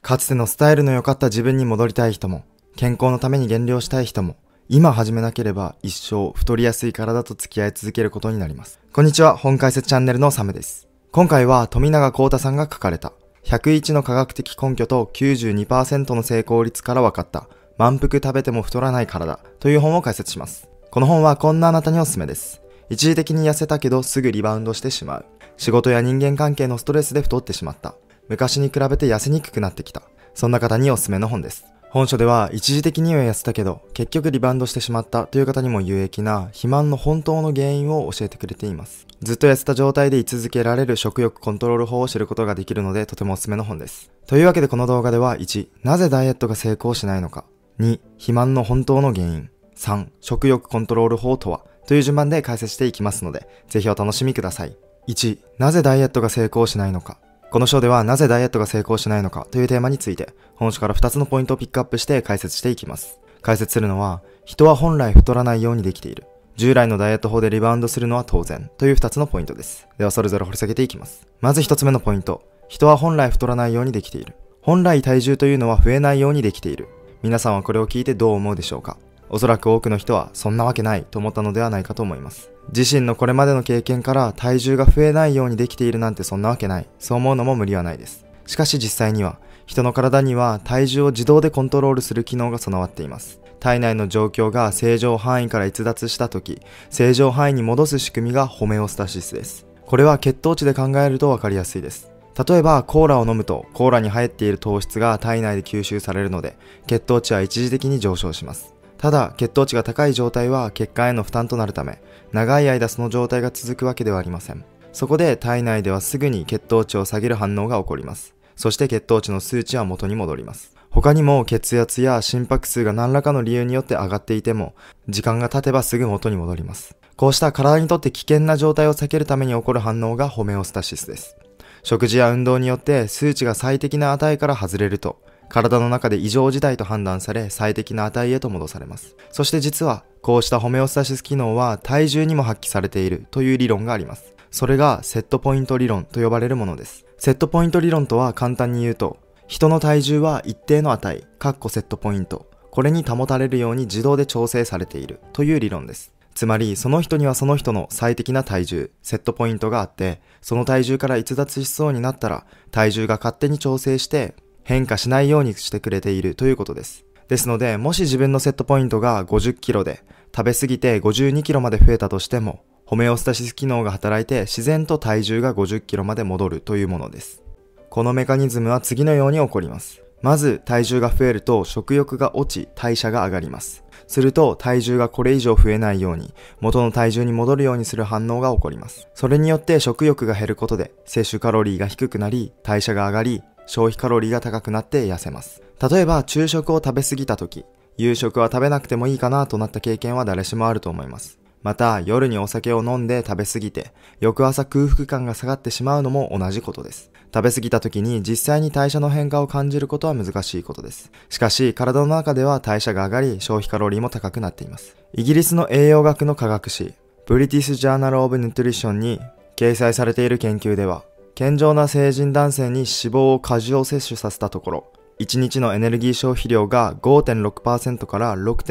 かつてのスタイルの良かった自分に戻りたい人も、健康のために減量したい人も、今始めなければ一生太りやすい体と付き合い続けることになります。こんにちは、本解説チャンネルのサムです。今回は富永幸太さんが書かれた101の科学的根拠と 92% の成功率から分かった満腹食べても太らない体という本を解説します。この本はこんなあなたにおすすめです。一時的に痩せたけどすぐリバウンドしてしまう。仕事や人間関係のストレスで太ってしまった。昔に比べて痩せにくくなってきた。そんな方におすすめの本です。本書では一時的には痩せたけど結局リバウンドしてしまったという方にも有益な肥満の本当の原因を教えてくれています。ずっと痩せた状態で居続けられる食欲コントロール法を知ることができるのでとてもおすすめの本です。というわけでこの動画では1、なぜダイエットが成功しないのか。2、肥満の本当の原因。3、食欲コントロール法とはという順番で解説していきますので、ぜひお楽しみください。1、なぜダイエットが成功しないのか。この章ではなぜダイエットが成功しないのかというテーマについて、本書から2つのポイントをピックアップして解説していきます。解説するのは、人は本来太らないようにできている。従来のダイエット法でリバウンドするのは当然という2つのポイントです。ではそれぞれ掘り下げていきます。まず1つ目のポイント。人は本来太らないようにできている。本来体重というのは増えないようにできている。皆さんはこれを聞いてどう思うでしょうか。おそらく多くの人はそんなわけないと思ったのではないかと思います。自身のこれまでの経験から体重が増えないようにできているなんてそんなわけない。そう思うのも無理はないです。しかし実際には人の体には体重を自動でコントロールする機能が備わっています。体内の状況が正常範囲から逸脱したとき、正常範囲に戻す仕組みがホメオスタシスです。これは血糖値で考えるとわかりやすいです。例えばコーラを飲むとコーラに入っている糖質が体内で吸収されるので血糖値は一時的に上昇します。ただ血糖値が高い状態は血管への負担となるため長い間その状態が続くわけではありません。そこで体内ではすぐに血糖値を下げる反応が起こります。そして血糖値の数値は元に戻ります。他にも血圧や心拍数が何らかの理由によって上がっていても時間が経てばすぐ元に戻ります。こうした体にとって危険な状態を避けるために起こる反応がホメオスタシスです。食事や運動によって数値が最適な値から外れると体の中で異常事態と判断され最適な値へと戻されます。そして実はこうしたホメオスタシス機能は体重にも発揮されているという理論があります。それがセットポイント理論と呼ばれるものです。セットポイント理論とは簡単に言うと、人の体重は一定の値、セットポイント、これに保たれるように自動で調整されているという理論です。つまりその人にはその人の最適な体重、セットポイントがあって、その体重から逸脱しそうになったら体重が勝手に調整して変化しないようにしてくれているということです。ですので、もし自分のセットポイントが50キロで食べ過ぎて52キロまで増えたとしても、ホメオスタシス機能が働いて自然と体重が50キロまで戻るというものです。このメカニズムは次のように起こります。まず体重が増えると食欲が落ち代謝が上がります。すると体重がこれ以上増えないように元の体重に戻るようにする反応が起こります。それによって食欲が減ることで摂取カロリーが低くなり代謝が上がり消費カロリーが高くなって痩せます。例えば昼食を食べ過ぎた時、夕食は食べなくてもいいかなとなった経験は誰しもあると思います。また夜にお酒を飲んで食べ過ぎて翌朝空腹感が下がってしまうのも同じことです。食べ過ぎた時に実際に代謝の変化を感じることは難しいことです。しかし体の中では代謝が上がり消費カロリーも高くなっています。イギリスの栄養学の科学誌ブリティス・ジャーナル・オブ・ニュトリションに掲載されている研究では、健常な成人男性に脂肪を過剰摂取させたところ、1日のエネルギー消費量が 5.6% から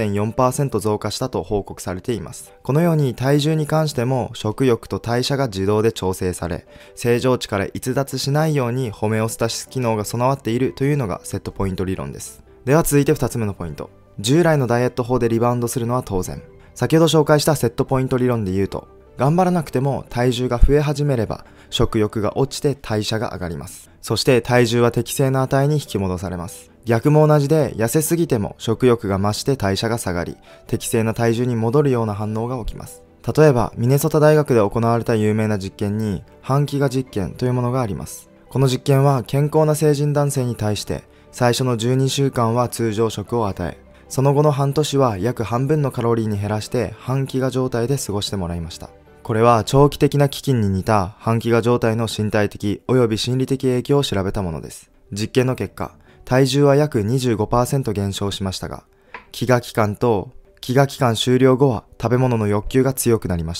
6.4% 増加したと報告されています。このように体重に関しても食欲と代謝が自動で調整され、正常値から逸脱しないようにホメオスタシス機能が備わっているというのがセットポイント理論です。では続いて2つ目のポイント。従来のダイエット法でリバウンドするのは当然。先ほど紹介したセットポイント理論で言うと、頑張らなくても体重が増え始めれば食欲が落ちて代謝が上がります。そして体重は適正な値に引き戻されます。逆も同じで痩せすぎても食欲が増して代謝が下がり適正な体重に戻るような反応が起きます。例えばミネソタ大学で行われた有名な実験に半飢餓実験というものがあります。この実験は健康な成人男性に対して最初の12週間は通常食を与え、その後の半年は約半分のカロリーに減らして半飢餓状態で過ごしてもらいました。これは長期的な飢饉に似た半飢餓状態の身体的及び心理的影響を調べたものです。実験の結果、体重は約 25% 減少しましたが、飢餓期間終了後は食べ物の欲求が強くなりました。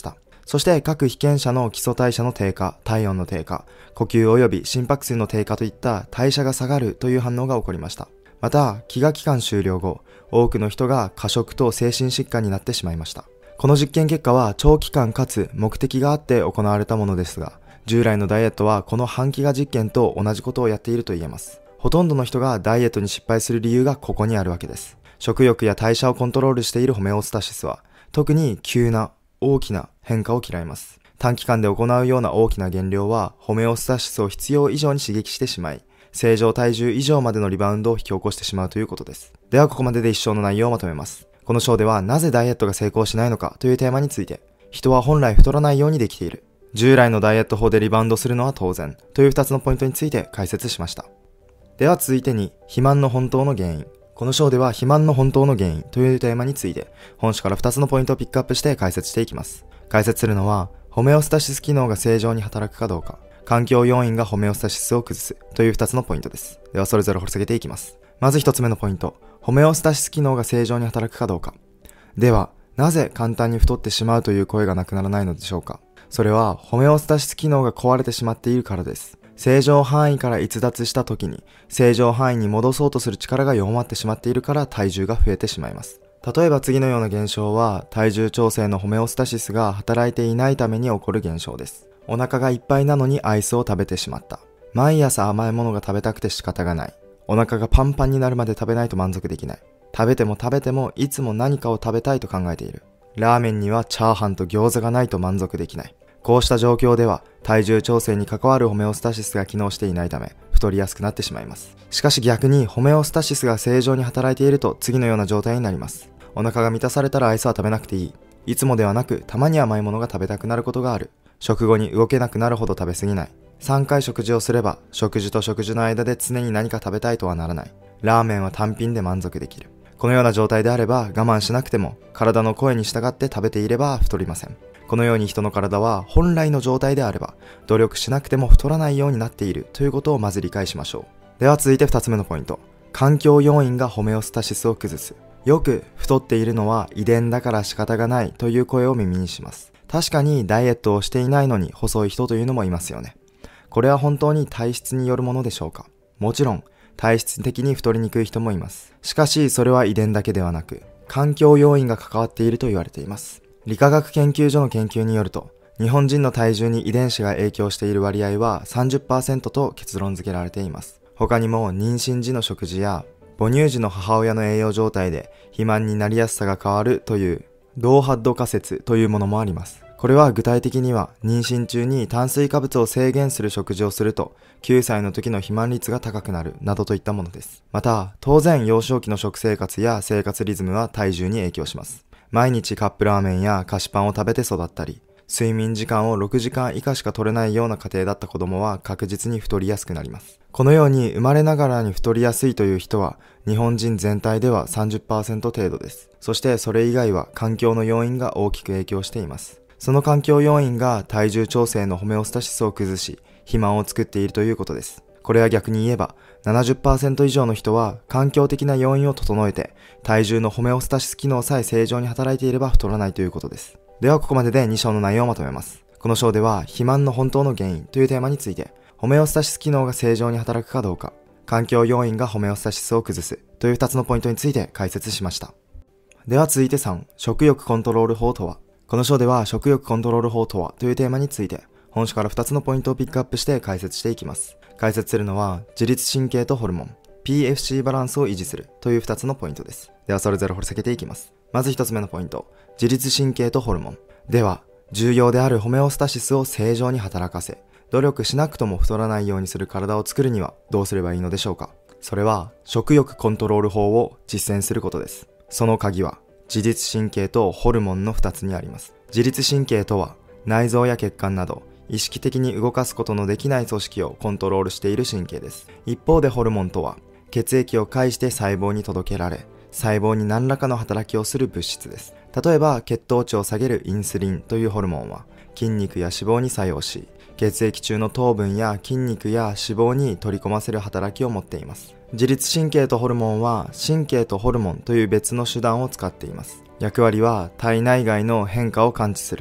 そして各被験者の基礎代謝の低下、体温の低下、呼吸及び心拍数の低下といった代謝が下がるという反応が起こりました。また、飢餓期間終了後、多くの人が過食と精神疾患になってしまいました。この実験結果は長期間かつ目的があって行われたものですが、従来のダイエットはこの半飢餓実験と同じことをやっていると言えます。ほとんどの人がダイエットに失敗する理由がここにあるわけです。食欲や代謝をコントロールしているホメオスタシスは、特に急な大きな変化を嫌います。短期間で行うような大きな減量はホメオスタシスを必要以上に刺激してしまい、正常体重以上までのリバウンドを引き起こしてしまうということです。ではここまでで一章の内容をまとめます。この章ではなぜダイエットが成功しないのかというテーマについて、人は本来太らないようにできている、従来のダイエット法でリバウンドするのは当然という2つのポイントについて解説しました。では続いてに、肥満の本当の原因。この章では肥満の本当の原因というテーマについて、本書から2つのポイントをピックアップして解説していきます。解説するのは、ホメオスタシス機能が正常に働くかどうか、環境要因がホメオスタシスを崩すという2つのポイントです。ではそれぞれ掘り下げていきます。まず1つ目のポイント、ホメオスタシス機能が正常に働くかどうか。では、なぜ簡単に太ってしまうという声がなくならないのでしょうか。それは、ホメオスタシス機能が壊れてしまっているからです。正常範囲から逸脱した時に、正常範囲に戻そうとする力が弱まってしまっているから体重が増えてしまいます。例えば次のような現象は、体重調整のホメオスタシスが働いていないために起こる現象です。お腹がいっぱいなのにアイスを食べてしまった。毎朝甘いものが食べたくて仕方がない。お腹がパンパンになるまで食べないと満足できない。食べてもいつも何かを食べたいと考えている。ラーメンにはチャーハンと餃子がないと満足できない。こうした状況では体重調整に関わるホメオスタシスが機能していないため太りやすくなってしまいます。しかし逆にホメオスタシスが正常に働いていると次のような状態になります。お腹が満たされたらアイスは食べなくていい。いつもではなくたまに甘いものが食べたくなることがある。食後に動けなくなるほど食べ過ぎない。3回食事をすれば食事と食事の間で常に何か食べたいとはならない。ラーメンは単品で満足できる。このような状態であれば我慢しなくても体の声に従って食べていれば太りません。このように人の体は本来の状態であれば努力しなくても太らないようになっているということをまず理解しましょう。では続いて2つ目のポイント。環境要因がホメオスタシスを崩す。よく太っているのは遺伝だから仕方がないという声を耳にします。確かにダイエットをしていないのに細い人というのもいますよね。これは本当に体質によるものでしょうか。もちろん体質的に太りにくい人もいます。しかしそれは遺伝だけではなく環境要因が関わっていると言われています。理化学研究所の研究によると、日本人の体重に遺伝子が影響している割合は 30% と結論付けられています。他にも妊娠時の食事や母乳時の母親の栄養状態で肥満になりやすさが変わるというドーハッド仮説というものもあります。これは具体的には妊娠中に炭水化物を制限する食事をすると9歳の時の肥満率が高くなるなどといったものです。また当然幼少期の食生活や生活リズムは体重に影響します。毎日カップラーメンや菓子パンを食べて育ったり、睡眠時間を6時間以下しか取れないような家庭だった子供は確実に太りやすくなります。このように生まれながらに太りやすいという人は日本人全体では 30% 程度です。そしてそれ以外は環境の要因が大きく影響しています。その環境要因が体重調整のホメオスタシスを崩し、肥満を作っているということです。これは逆に言えば 70% 以上の人は環境的な要因を整えて体重のホメオスタシス機能さえ正常に働いていれば太らないということです。ではここまでで2章の内容をまとめます。この章では肥満の本当の原因というテーマについて、ホメオスタシス機能が正常に働くかどうか、環境要因がホメオスタシスを崩すという2つのポイントについて解説しました。では続いて3、食欲コントロール法とは。この章では食欲コントロール法とはというテーマについて、本書から2つのポイントをピックアップして解説していきます。解説するのは自律神経とホルモン PFC バランスを維持するという2つのポイントです。ではそれぞれ掘り下げていきます。まず1つ目のポイント、自律神経とホルモンでは、重要であるホメオスタシスを正常に働かせ、努力しなくとも太らないようにする体を作るにはどうすればいいのでしょうか。それは食欲コントロール法を実践することです。その鍵は自律神経とホルモンの2つにあります。自律神経とは内臓や血管など意識的に動かすことのできない組織をコントロールしている神経です。一方でホルモンとは血液を介して細胞に届けられ、細胞に何らかの働きをする物質です。例えば血糖値を下げるインスリンというホルモンは筋肉や脂肪に作用し、血液中の糖分や筋肉や脂肪に取り込ませる働きを持っています。自律神経とホルモンは神経とホルモンという別の手段を使っています。役割は体内外の変化を感知する、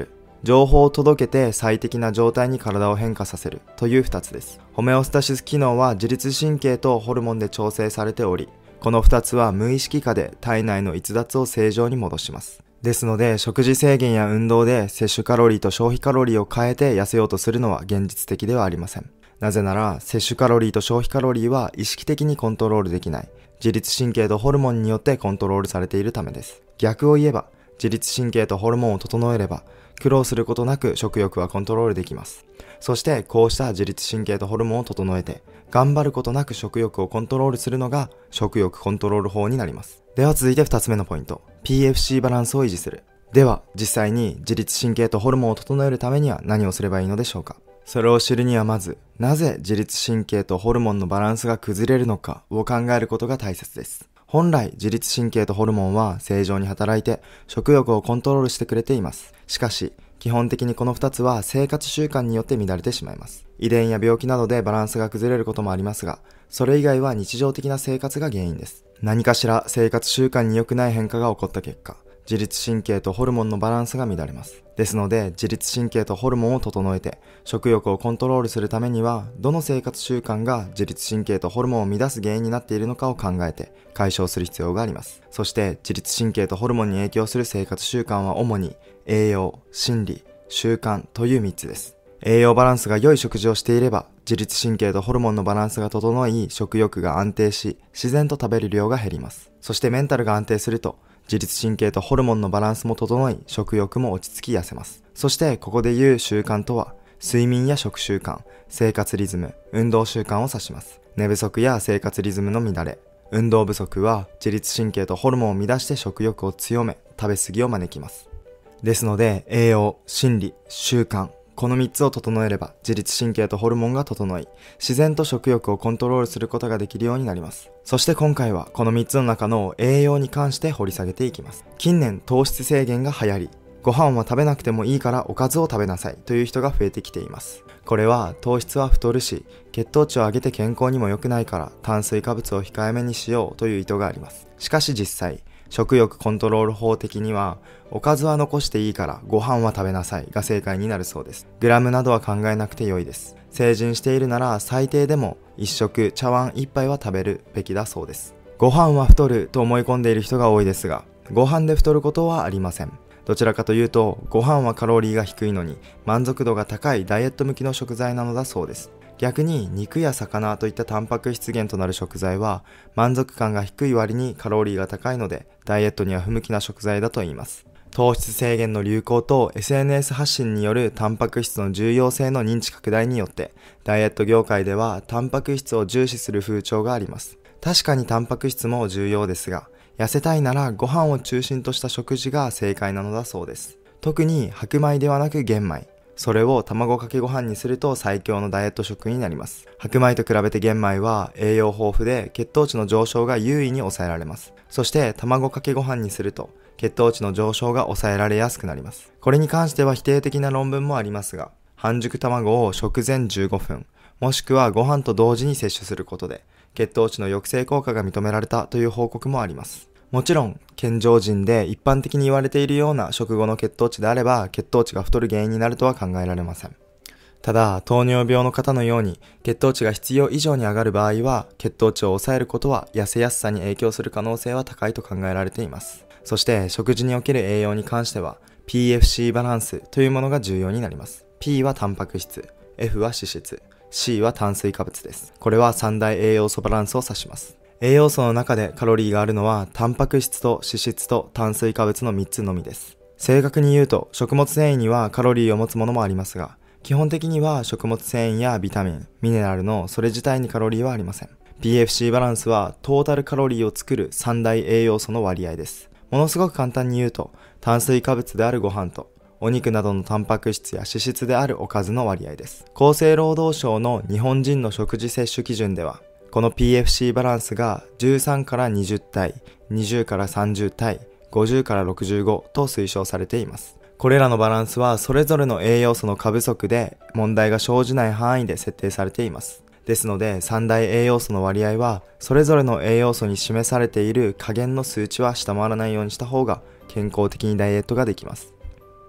情報を届けて最適な状態に体を変化させるという2つです。ホメオスタシス機能は自律神経とホルモンで調整されており、この2つは無意識下で体内の逸脱を正常に戻します。ですので、食事制限や運動で摂取カロリーと消費カロリーを変えて痩せようとするのは現実的ではありません。なぜなら、摂取カロリーと消費カロリーは意識的にコントロールできない、自律神経とホルモンによってコントロールされているためです。逆を言えば、自律神経とホルモンを整えれば、苦労することなく食欲はコントロールできます。そしてこうした自律神経とホルモンを整えて、頑張ることなく食欲をコントロールするのが食欲コントロール法になります。では続いて2つ目のポイント、PFC バランスを維持する。では実際に自律神経とホルモンを整えるためには何をすればいいのでしょうか。それを知るにはまず、なぜ自律神経とホルモンのバランスが崩れるのかを考えることが大切です。本来自律神経とホルモンは正常に働いて食欲をコントロールしてくれています。しかし基本的にこの2つは生活習慣によって乱れてしまいます。遺伝や病気などでバランスが崩れることもありますが、それ以外は日常的な生活が原因です。何かしら生活習慣に良くない変化が起こった結果、自律神経とホルモンのバランスが乱れます。ですので、自律神経とホルモンを整えて食欲をコントロールするためには、どの生活習慣が自律神経とホルモンを乱す原因になっているのかを考えて解消する必要があります。そして自律神経とホルモンに影響する生活習慣は主に栄養、心理、習慣という3つです。栄養バランスが良い食事をしていれば、自律神経とホルモンのバランスが整い、食欲が安定し、自然と食べる量が減ります。そしてメンタルが安定すると、自律神経とホルモンのバランスも整い、食欲も落ち着き痩せます。そしてここで言う習慣とは、睡眠や食習慣、生活リズム、運動習慣を指します。寝不足や生活リズムの乱れ、運動不足は自律神経とホルモンを乱して食欲を強め、食べ過ぎを招きます。ですので、栄養、心理、習慣、この3つを整えれば自律神経とホルモンが整い、自然と食欲をコントロールすることができるようになります。そして今回はこの3つの中の栄養に関して掘り下げていきます。近年糖質制限が流行り、ご飯は食べなくてもいいからおかずを食べなさいという人が増えてきています。これは糖質は太るし、血糖値を上げて健康にも良くないから炭水化物を控えめにしようという意図があります。しかし実際、食欲コントロール法的には、おかずは残していいからご飯は食べなさいが正解になるそうです。グラムなどは考えなくて良いです。成人しているなら最低でも1食茶碗1杯は食べるべきだそうです。ご飯は太ると思い込んでいる人が多いですが、ご飯で太ることはありません。どちらかというと、ご飯はカロリーが低いのに満足度が高いダイエット向きの食材なのだそうです。逆に肉や魚といったタンパク質源となる食材は満足感が低い割にカロリーが高いのでダイエットには不向きな食材だと言います。糖質制限の流行と SNS 発信によるタンパク質の重要性の認知拡大によってダイエット業界ではタンパク質を重視する風潮があります。確かにタンパク質も重要ですが、痩せたいならご飯を中心とした食事が正解なのだそうです。特に白米ではなく玄米、それを卵かけご飯にすると最強のダイエット食になります。白米と比べて玄米は栄養豊富で血糖値の上昇が優位に抑えられます。そして卵かけご飯にすると血糖値の上昇が抑えられやすくなります。これに関しては否定的な論文もありますが、半熟卵を食前15分、もしくはご飯と同時に摂取することで血糖値の抑制効果が認められたという報告もあります。もちろん健常人で一般的に言われているような食後の血糖値であれば血糖値が太る原因になるとは考えられません。ただ糖尿病の方のように血糖値が必要以上に上がる場合は血糖値を抑えることは痩せやすさに影響する可能性は高いと考えられています。そして食事における栄養に関しては PFC バランスというものが重要になります。 P はタンパク質、F は脂質、C は炭水化物です。これは三大栄養素バランスを指します。栄養素の中でカロリーがあるのはタンパク質と脂質と炭水化物の3つのみです。正確に言うと食物繊維にはカロリーを持つものもありますが、基本的には食物繊維やビタミン、ミネラルのそれ自体にカロリーはありません。 PFC バランスはトータルカロリーを作る三大栄養素の割合です。ものすごく簡単に言うと、炭水化物であるご飯とお肉などのタンパク質や脂質であるおかずの割合です。厚生労働省の日本人の食事摂取基準では、この PFC バランスが13から20対、20から30対、50から65と推奨されています。これらのバランスはそれぞれの栄養素の過不足で問題が生じない範囲で設定されています。ですので三大栄養素の割合はそれぞれの栄養素に示されている下限の数値は下回らないようにした方が健康的にダイエットができます。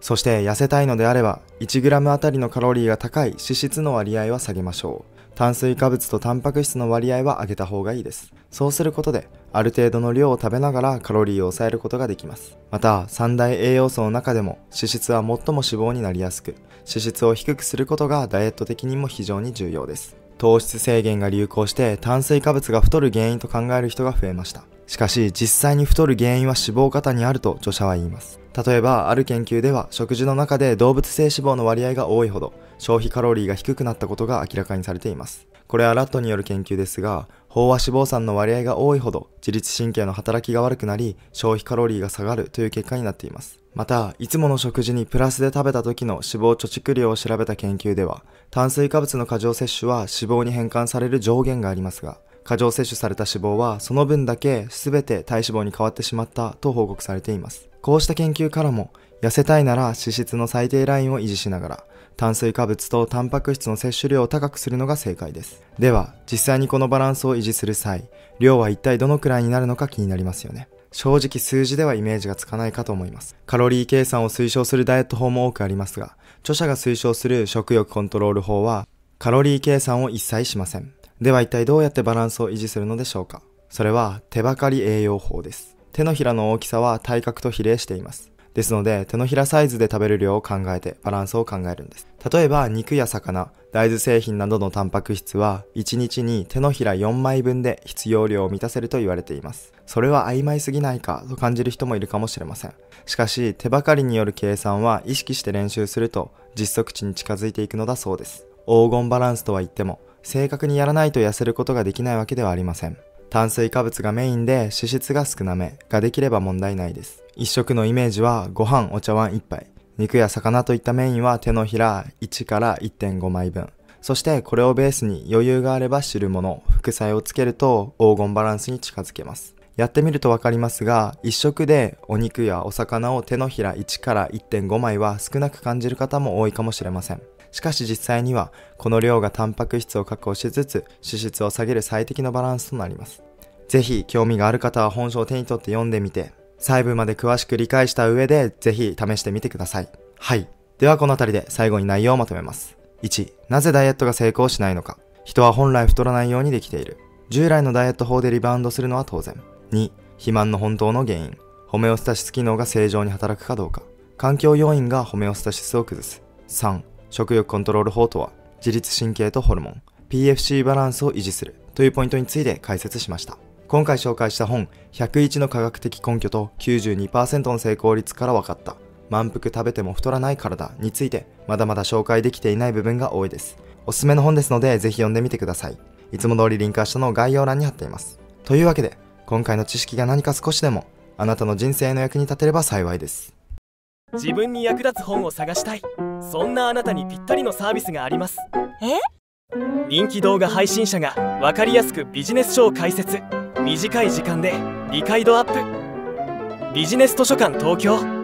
そして痩せたいのであれば 1g あたりのカロリーが高い脂質の割合は下げましょう。炭水化物とタンパク質の割合は上げた方がいいです。そうすることである程度の量を食べながらカロリーを抑えることができます。また三大栄養素の中でも脂質は最も脂肪になりやすく、脂質を低くすることがダイエット的にも非常に重要です。糖質制限が流行して炭水化物が太る原因と考える人が増えました。しかし実際に太る原因は脂肪過多にあると著者は言います。例えばある研究では食事の中で動物性脂肪の割合が多いほど消費カロリーが低くなったことが明らかにされています。これはラットによる研究ですが、飽和脂肪酸の割合が多いほど自律神経の働きが悪くなり消費カロリーが下がるという結果になっています。またいつもの食事にプラスで食べた時の脂肪貯蓄量を調べた研究では、炭水化物の過剰摂取は脂肪に変換される上限がありますが、過剰摂取された脂肪はその分だけ全て体脂肪に変わってしまったと報告されています。こうした研究からも痩せたいなら脂質の最低ラインを維持しながら炭水化物とタンパク質の摂取量を高くするのが正解です。では実際にこのバランスを維持する際、量は一体どのくらいになるのか気になりますよね。正直数字ではイメージがつかないかと思います。カロリー計算を推奨するダイエット法も多くありますが、著者が推奨する食欲コントロール法はカロリー計算を一切しません。では一体どうやってバランスを維持するのでしょうか。それは手ばかり栄養法です。手のひらの大きさは体格と比例しています。ですので手のひらサイズで食べる量を考えてバランスを考えるんです。例えば肉や魚、大豆製品などのタンパク質は1日に手のひら4枚分で必要量を満たせると言われています。それは曖昧すぎないかと感じる人もいるかもしれません。しかし手ばかりによる計算は意識して練習すると実測値に近づいていくのだそうです。黄金バランスとは言っても正確にやらないと痩せることができないわけではありません。炭水化物がメインで脂質が少なめができれば問題ないです。一食のイメージはご飯お茶碗1杯、肉や魚といったメインは手のひら1から 1.5 枚分、そしてこれをベースに余裕があれば汁物、副菜をつけると黄金バランスに近づけます。やってみるとわかりますが、一食でお肉やお魚を手のひら1から 1.5 枚は少なく感じる方も多いかもしれません。しかし実際にはこの量がタンパク質を確保しつつ脂質を下げる最適のバランスとなります。ぜひ興味がある方は本書を手に取って読んでみて、細部まで詳しく理解した上でぜひ試してみてください。はい。ではこのあたりで最後に内容をまとめます。1、なぜダイエットが成功しないのか。人は本来太らないようにできている。従来のダイエット法でリバウンドするのは当然。2、肥満の本当の原因。ホメオスタシス機能が正常に働くかどうか。環境要因がホメオスタシスを崩す。3、食欲コントロール法とは、自律神経とホルモン、PFC バランスを維持するというポイントについて解説しました。今回紹介した本、101の科学的根拠と 92% の成功率から分かった、満腹食べても太らない体について、まだまだ紹介できていない部分が多いです。おすすめの本ですので、ぜひ読んでみてください。いつも通りリンクは下の概要欄に貼っています。というわけで、今回の知識が何か少しでも、あなたの人生の役に立てれば幸いです。 自分に役立つ本を探したい、そんなあなたにぴったりのサービスがあります。人気動画配信者が分かりやすくビジネス書を解説、短い時間で理解度アップ。ビジネス図書館東京。